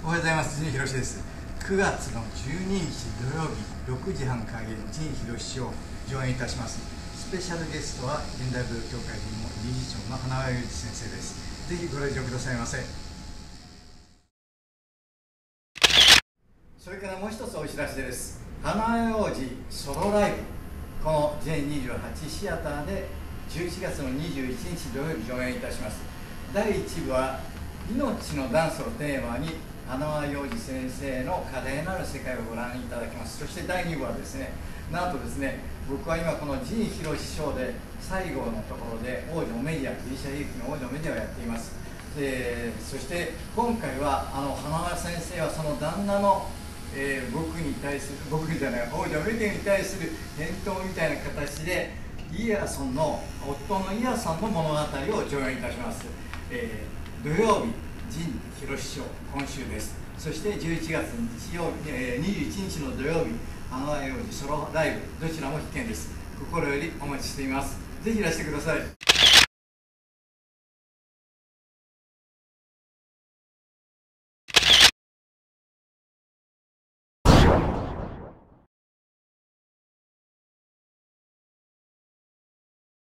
おはようございます。陣ひろしです。9月の12日土曜日6時半開演、陣ひろしを上演いたします。スペシャルゲストは現代舞踊協会理事長の花輪雄二先生です。ぜひご来場くださいませ。それからもう一つお知らせです。花輪王子ソロライブ、この J28 シアターで11月の21日土曜日上演いたします。第1部は命のダンスをテーマに花輪洋二先生の華麗なる世界をご覧いただきます。そして第2部はですね、なんとですね、僕は今この陣ひろしショーで最後のところで王女メディア、ギリシャ兵器の王女メディアをやっています。そして今回は花輪先生はその旦那の僕に対する、僕じゃない、王女メディアに対する返答みたいな形でイヤソンの夫のイヤソンの物語を上演いたします。土曜日陣ひろしショー今週です。そして11月日曜日、21日の土曜日花輪洋二ソロライブ、どちらも必見です。心よりお待ちしています。ぜひいらしてください。